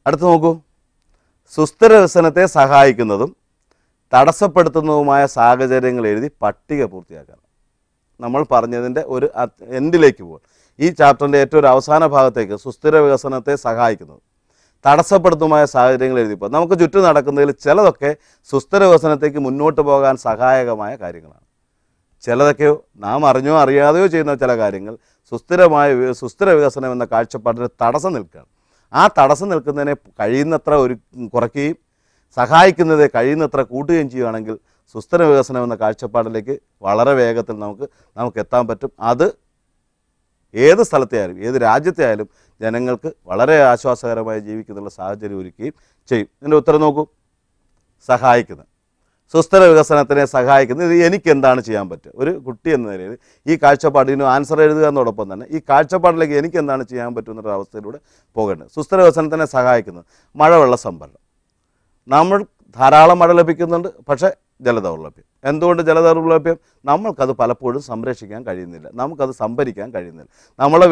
അടുത്ത് നോക്കൂ, സുസ്ഥിര വികസനത്തെ സഹായിക്കുന്നതും തടസ്സപ്പെടുത്തുന്നതുമായ സാഹചര്യങ്ങൾ എഴുതി പട്ടിക പൂർത്തിയാക്കാൻ. നമ്മൾ പറഞ്ഞതിൻ്റെ ഒരു എൻഡിലേക്ക് പോകും. ഈ ചാപ്റ്ററിൻ്റെ ഏറ്റവും ഒരു അവസാന ഭാഗത്തേക്ക് സുസ്ഥിര വികസനത്തെ സഹായിക്കുന്നത് തടസ്സപ്പെടുത്തുന്നതുമായ സാഹചര്യങ്ങൾ എഴുതിപ്പോൾ നമുക്ക് ചുറ്റും നടക്കുന്നതിൽ ചിലതൊക്കെ സുസ്ഥിര വികസനത്തേക്ക് മുന്നോട്ട് പോകാൻ സഹായകമായ കാര്യങ്ങളാണ്. ചിലതൊക്കെയോ നാം അറിഞ്ഞോ അറിയാതെയോ ചെയ്യുന്ന ചില കാര്യങ്ങൾ സുസ്ഥിര വികസനം എന്ന കാഴ്ചപ്പാടിന് തടസ്സം നിൽക്കുകയാണ്. ആ തടസ്സം നിൽക്കുന്നതിനെ കഴിയുന്നത്ര കുറയ്ക്കുകയും സഹായിക്കുന്നതെ കഴിയുന്നത്ര കൂട്ടുകയും ചെയ്യുകയാണെങ്കിൽ സുസ്ഥിര വികസനം എന്ന കാഴ്ചപ്പാടിലേക്ക് വളരെ വേഗത്തിൽ നമുക്ക് എത്താൻ പറ്റും. അത് ഏത് സ്ഥലത്തെ ആയാലും ഏത് രാജ്യത്തെ ആയാലും ജനങ്ങൾക്ക് വളരെ ആശ്വാസകരമായി ജീവിക്കുന്നുള്ള സാഹചര്യം ഒരുക്കുകയും ചെയ്യും. ഇതിൻ്റെ ഉത്തരം നോക്കൂ, സഹായിക്കുന്നത്, സുസ്ഥിര വികസനത്തിനെ സഹായിക്കുന്നത്. ഇത് എനിക്ക് എന്താണ് ചെയ്യാൻ പറ്റുക? ഒരു കുട്ടി എന്ന നിലയിൽ ഈ കാഴ്ചപ്പാടിന് ആൻസർ എഴുതുക എന്നോടൊപ്പം തന്നെ ഈ കാഴ്ചപ്പാടിലേക്ക് എനിക്ക് എന്താണ് ചെയ്യാൻ പറ്റുമെന്നൊരു അവസ്ഥയിലൂടെ പോകേണ്ടത്. സുസ്ഥിര വികസനത്തിനെ സഹായിക്കുന്നത് മഴവെള്ള സംഭരണം. നമ്മൾ ധാരാളം മഴ ലഭിക്കുന്നുണ്ട്, പക്ഷേ ജലദൗർലഭ്യം. എന്തുകൊണ്ട് ജലദൗർലഭ്യം? നമ്മൾക്കത് പലപ്പോഴും സംരക്ഷിക്കാൻ കഴിയുന്നില്ല, നമുക്കത് സംഭരിക്കാൻ കഴിയുന്നില്ല. നമ്മളെ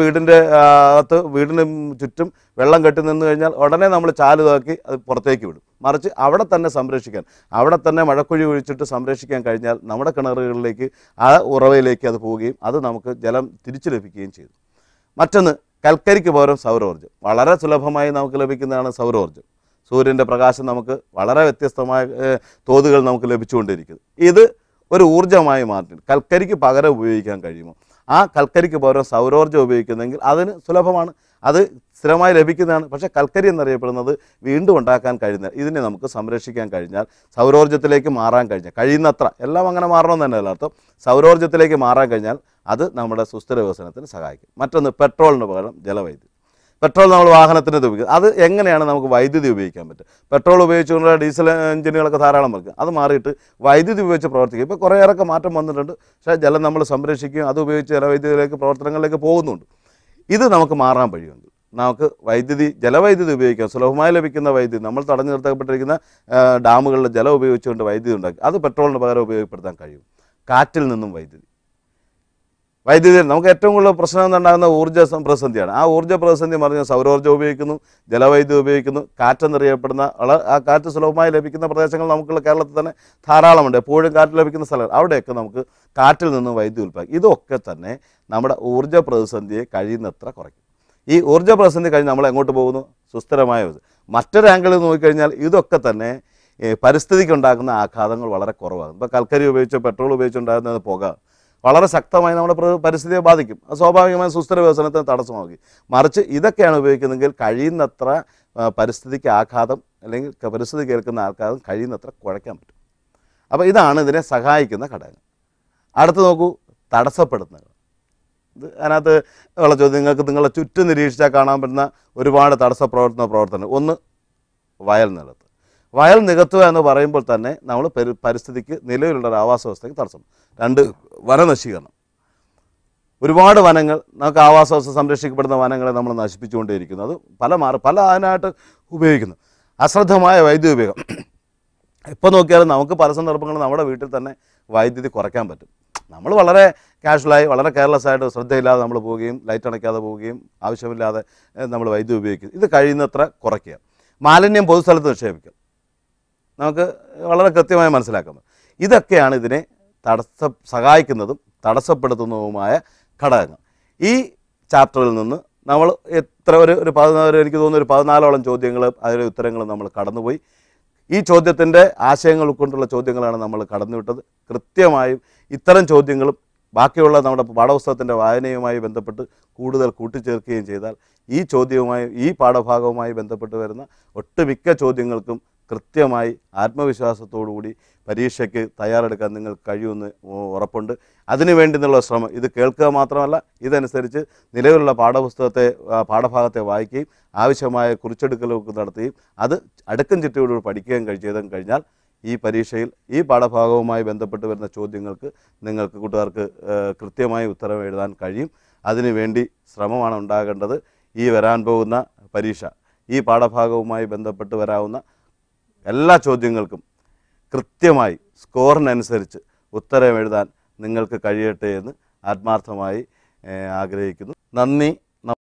വീടിന് ചുറ്റും വെള്ളം കെട്ടി നിന്ന് കഴിഞ്ഞാൽ ഉടനെ നമ്മൾ ചാലുതാക്കി അത് പുറത്തേക്ക് വിടും. മറിച്ച് അവിടെ തന്നെ സംരക്ഷിക്കാൻ, അവിടെ തന്നെ മഴക്കുഴി ഒഴിച്ചിട്ട് സംരക്ഷിക്കാൻ കഴിഞ്ഞാൽ നമ്മുടെ കിണറുകളിലേക്ക് ആ ഉറവയിലേക്ക് അത് പോവുകയും അത് നമുക്ക് ജലം തിരിച്ചു ലഭിക്കുകയും ചെയ്തു. മറ്റൊന്ന്, കൽക്കരിക്ക് പകരം സൗരോർജ്ജം. വളരെ സുലഭമായി നമുക്ക് ലഭിക്കുന്നതാണ് സൗരോർജ്ജം. സൂര്യൻ്റെ പ്രകാശം നമുക്ക് വളരെ വ്യത്യസ്തമായ തോതുകൾ നമുക്ക് ലഭിച്ചുകൊണ്ടിരിക്കുന്നു. ഇത് ഒരു ഊർജ്ജമായി മാറ്റി കൽക്കരിക്ക് പകരം ഉപയോഗിക്കാൻ കഴിയുമോ? ആ കൽക്കരിക്ക് പകരം സൗരോർജ്ജം ഉപയോഗിക്കുന്നെങ്കിൽ അതിന് സുലഭമാണ്, അത് സ്ഥിരമായി ലഭിക്കുന്നതാണ്. പക്ഷേ കൽക്കരി എന്നറിയപ്പെടുന്നത് വീണ്ടും ഉണ്ടാക്കാൻ കഴിയുന്ന ഇതിനെ നമുക്ക് സംരക്ഷിക്കാൻ കഴിഞ്ഞാൽ, സൗരോർജ്ജത്തിലേക്ക് മാറാൻ കഴിഞ്ഞാൽ, കഴിയുന്നത്ര എല്ലാം അങ്ങനെ മാറണമെന്ന് തന്നെ അർത്ഥം, സൗരോർജ്ജത്തിലേക്ക് മാറാൻ കഴിഞ്ഞാൽ അത് നമ്മുടെ സുസ്ഥിര വികസനത്തിന് സഹായിക്കും. മറ്റൊന്ന്, പെട്രോളിന് പകരം ജലവൈദ്യുതി. പെട്രോൾ നമ്മൾ വാഹനത്തിന് ഉപയോഗിക്കുന്നത്, അത് എങ്ങനെയാണ് നമുക്ക് വൈദ്യുതി ഉപയോഗിക്കാൻ പറ്റും? പെട്രോൾ ഉപയോഗിച്ചുകൊണ്ടുള്ള ഡീസൽ എഞ്ചിനുകളൊക്കെ ധാരാളം വർക്ക്, അത് മാറിയിട്ട് വൈദ്യുതി ഉപയോഗിച്ച് പ്രവർത്തിക്കും. ഇപ്പോൾ കുറേയേറൊക്കെ മാറ്റം വന്നിട്ടുണ്ട്. പക്ഷേ ജലം നമ്മൾ സംരക്ഷിക്കുകയും അത് ഉപയോഗിച്ച് ജലവൈദ്യുതിയിലേക്ക് പ്രവർത്തനങ്ങളിലേക്ക് പോകുന്നുണ്ട്. ഇത് നമുക്ക് മാറാൻ കഴിയുമെങ്കിൽ നമുക്ക് ജലവൈദ്യുതി ഉപയോഗിക്കാം. സുലഭമായി ലഭിക്കുന്ന വൈദ്യുതി, നമ്മൾ തടഞ്ഞു നിർത്തപ്പെട്ടിരിക്കുന്ന ഡാമുകളിൽ ജലം ഉപയോഗിച്ചുകൊണ്ട് വൈദ്യുതി ഉണ്ടാക്കി അത് പെട്രോളിന് പകരം ഉപയോഗപ്പെടുത്താൻ കഴിയും. കാറ്റിൽ നിന്നും വൈദ്യുതി നമുക്ക് ഏറ്റവും കൂടുതൽ പ്രശ്നം ഉണ്ടാകുന്ന ഊർജ്ജ പ്രതിസന്ധിയാണ്. ആ ഊർജ്ജ പ്രതിസന്ധി പറഞ്ഞാൽ സൗരോർജ്ജം ഉപയോഗിക്കുന്നു, ജലവൈദ്യുതി ഉപയോഗിക്കുന്നു. കാറ്റെന്നറിയപ്പെടുന്ന ആ കാറ്റ് സുലഭമായി ലഭിക്കുന്ന പ്രദേശങ്ങൾ നമുക്കുള്ള കേരളത്തിൽ തന്നെ ധാരാളമുണ്ട്. എപ്പോഴും കാറ്റ് ലഭിക്കുന്ന സ്ഥലങ്ങൾ, അവിടെയൊക്കെ നമുക്ക് കാറ്റിൽ നിന്നും വൈദ്യുതി ഉൽപ്പാദിക്കും. ഇതൊക്കെ തന്നെ നമ്മുടെ ഊർജ്ജ പ്രതിസന്ധിയെ കഴിയുന്നത്ര കുറയ്ക്കും. ഈ ഊർജ്ജ പ്രതിസന്ധി കഴിഞ്ഞ് നമ്മൾ എങ്ങോട്ട് പോകുന്നു? സുസ്ഥിരമായ. മറ്റൊരു ആംഗിളിൽ നോക്കിക്കഴിഞ്ഞാൽ ഇതൊക്കെ തന്നെ പരിസ്ഥിതിക്ക് ഉണ്ടാക്കുന്ന ആഘാതങ്ങൾ വളരെ കുറവാകും. ഇപ്പോൾ കൽക്കരി ഉപയോഗിച്ചോ പെട്രോൾ ഉപയോഗിച്ചുണ്ടാകുന്നത് പുക വളരെ ശക്തമായി നമ്മുടെ പരിസ്ഥിതിയെ ബാധിക്കും. അത് സ്വാഭാവികമായി സുസ്ഥിര വികസനത്തിന് തടസ്സമാകും. മറിച്ച് ഇതൊക്കെയാണ് ഉപയോഗിക്കുന്നതെങ്കിൽ കഴിയുന്നത്ര പരിസ്ഥിതിക്ക് ആഘാതം അല്ലെങ്കിൽ പരിസ്ഥിതിക്ക് ഏൽക്കുന്ന ആഘാതം കഴിയുന്നത്ര കുഴയ്ക്കാൻ പറ്റും. അപ്പോൾ ഇതാണ് ഇതിനെ സഹായിക്കുന്ന ഘടകങ്ങൾ. അടുത്ത് നോക്കൂ, തടസ്സപ്പെടുത്തുന്നത്. ഇത് അതിനകത്ത് ഉള്ള ചോദ്യം, നിങ്ങൾക്ക് നിങ്ങളെ ചുറ്റും നിരീക്ഷിച്ചാൽ കാണാൻ പറ്റുന്ന ഒരുപാട് പ്രവർത്തനം. ഒന്ന്, വയൽ നികത്തുക എന്ന് പറയുമ്പോൾ തന്നെ നമ്മൾ പരിസ്ഥിതിക്ക് നിലവിലുള്ള ഒരു ആവാസ വ്യവസ്ഥയ്ക്ക് തടസ്സം. രണ്ട്, വനനശീകരണം. ഒരുപാട് വനങ്ങൾ, നമുക്ക് ആവാസ വ്യവസ്ഥ സംരക്ഷിക്കപ്പെടുന്ന വനങ്ങളെ നമ്മൾ നശിപ്പിച്ചുകൊണ്ടേയിരിക്കുന്നു. അത് പല അതിനായിട്ട് ഉപയോഗിക്കുന്നു. അശ്രദ്ധമായ വൈദ്യുതി ഉപയോഗം. ഇപ്പോൾ നോക്കിയാലും നമുക്ക് പല സന്ദർഭങ്ങളും നമ്മുടെ വീട്ടിൽ തന്നെ വൈദ്യുതി കുറയ്ക്കാൻ പറ്റും. നമ്മൾ വളരെ കാഷ്വലായി വളരെ കെയർലെസ് ആയിട്ട് ശ്രദ്ധയില്ലാതെ നമ്മൾ പോവുകയും ലൈറ്റ് അണയ്ക്കാതെ പോവുകയും ആവശ്യമില്ലാതെ നമ്മൾ വൈദ്യുതി ഉപയോഗിക്കും. ഇത് കഴിയുന്നത്ര കുറയ്ക്കുക. മാലിന്യം പൊതുസ്ഥലത്ത് നിക്ഷേപിക്കുക, നമുക്ക് വളരെ കൃത്യമായി മനസ്സിലാക്കുന്നത്. ഇതൊക്കെയാണ് ഇതിനെ സഹായിക്കുന്നതും തടസ്സപ്പെടുത്തുന്നതുമായ ഘടകങ്ങൾ. ഈ ചാപ്റ്ററിൽ നിന്ന് നമ്മൾ എനിക്ക് തോന്നുന്നു ഒരു 14ഓളം ചോദ്യങ്ങൾ അതിലെ ഉത്തരങ്ങൾ നമ്മൾ കടന്നുപോയി. ഈ ചോദ്യത്തിൻ്റെ ആശയങ്ങൾ ഉൾക്കൊണ്ടുള്ള ചോദ്യങ്ങളാണ് നമ്മൾ കടന്നുവിട്ടത്. കൃത്യമായും ഇത്തരം ചോദ്യങ്ങളും ബാക്കിയുള്ള നമ്മുടെ പാഠപുസ്തകത്തിൻ്റെ വായനയുമായി ബന്ധപ്പെട്ട് കൂടുതൽ കൂട്ടിച്ചേർക്കുകയും ചെയ്താൽ ഈ പാഠഭാഗവുമായി ബന്ധപ്പെട്ട് വരുന്ന ഒട്ടുമിക്ക ചോദ്യങ്ങൾക്കും കൃത്യമായി ആത്മവിശ്വാസത്തോടുകൂടി പരീക്ഷയ്ക്ക് തയ്യാറെടുക്കാൻ നിങ്ങൾക്ക് കഴിയുമെന്ന് ഉറപ്പുണ്ട്. അതിനുവേണ്ടി എന്നുള്ള ശ്രമം ഇത് കേൾക്കുക മാത്രമല്ല, ഇതനുസരിച്ച് നിലവിലുള്ള പാഠഭാഗത്തെ വായിക്കുകയും ആവശ്യമായ കുറിച്ചെടുക്കലൊക്കെ നടത്തുകയും അത് അടുക്കും ചിട്ടയോടുകൂടി പഠിക്കുകയും ചെയ്തും കഴിഞ്ഞാൽ ഈ പരീക്ഷയിൽ ഈ പാഠഭാഗവുമായി ബന്ധപ്പെട്ട് വരുന്ന ചോദ്യങ്ങൾക്ക് നിങ്ങൾക്ക് കൂട്ടുകാർക്ക് കൃത്യമായി ഉത്തരം എഴുതാൻ കഴിയും. അതിനുവേണ്ടി ശ്രമമാണ് ഉണ്ടാകേണ്ടത്. ഈ വരാൻ പോകുന്ന പരീക്ഷ ഈ പാഠഭാഗവുമായി ബന്ധപ്പെട്ട് വരാവുന്ന എല്ലാ ചോദ്യങ്ങൾക്കും കൃത്യമായി സ്കോറിനനുസരിച്ച് ഉത്തരം എഴുതാൻ നിങ്ങൾക്ക് കഴിയട്ടെ എന്ന് ആത്മാർത്ഥമായി ആഗ്രഹിക്കുന്നു. നന്ദി.